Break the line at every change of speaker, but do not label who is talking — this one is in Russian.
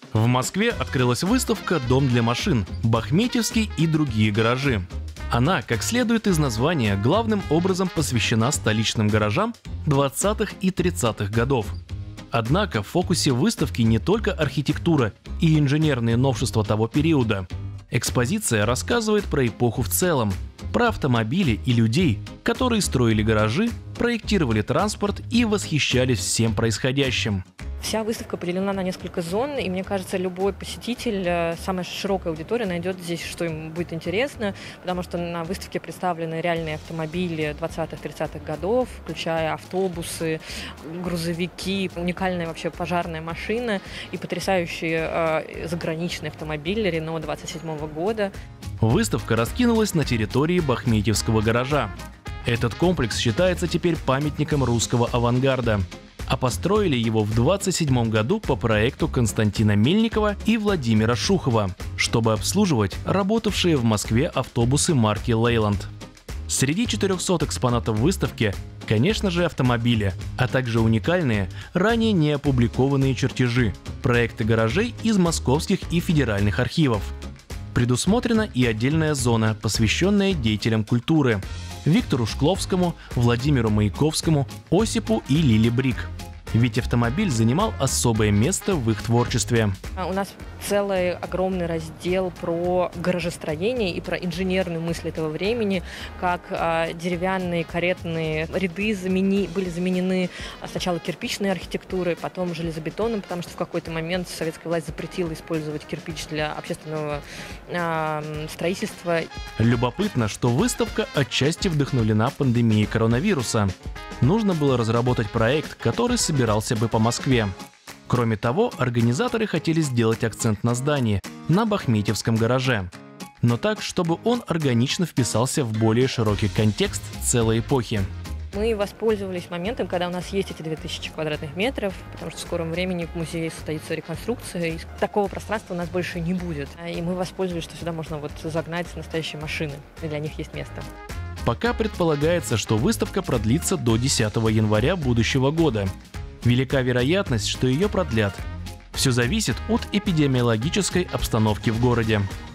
В Москве открылась выставка «Дом для машин», «Бахметьевский» и другие гаражи. Она, как следует из названия, главным образом посвящена столичным гаражам 20-х и 30-х годов. Однако в фокусе выставки не только архитектура и инженерные новшества того периода. Экспозиция рассказывает про эпоху в целом, про автомобили и людей, которые строили гаражи, проектировали транспорт и восхищались всем происходящим.
Вся выставка поделена на несколько зон, и мне кажется, любой посетитель, самая широкая аудитория, найдет здесь, что им будет интересно, потому что на выставке представлены реальные автомобили 20-30-х годов, включая автобусы, грузовики, уникальная вообще пожарная машина и потрясающие заграничные автомобили Renault 27 года.
Выставка раскинулась на территории Бахметьевского гаража. Этот комплекс считается теперь памятником русского авангарда. А построили его в 1927 году по проекту Константина Мельникова и Владимира Шухова, чтобы обслуживать работавшие в Москве автобусы марки Leyland. Среди 400 экспонатов выставки, конечно же, автомобили, а также уникальные, ранее не опубликованные чертежи, проекты гаражей из московских и федеральных архивов. Предусмотрена и отдельная зона, посвященная деятелям культуры – Виктору Шкловскому, Владимиру Маяковскому, Осипу и Лиле Брик. Ведь автомобиль занимал особое место в их творчестве.
У нас целый огромный раздел про гаражестроение и про инженерную мысль этого времени, как деревянные каретные ряды были заменены сначала кирпичной архитектурой, потом железобетоном, потому что в какой-то момент советская власть запретила использовать кирпич для общественного строительства.
Любопытно, что выставка отчасти вдохновлена пандемией коронавируса. Нужно было разработать проект, который собирался бы по Москве. Кроме того, организаторы хотели сделать акцент на здании, на Бахметьевском гараже. Но так, чтобы он органично вписался в более широкий контекст целой эпохи.
Мы воспользовались моментом, когда у нас есть эти 2000 квадратных метров, потому что в скором времени в музее состоится реконструкция, и такого пространства у нас больше не будет. И мы воспользовались, что сюда можно загнать настоящие машины, и для них есть место.
Пока предполагается, что выставка продлится до 10 января будущего года. Велика вероятность, что ее продлят. Все зависит от эпидемиологической обстановки в городе.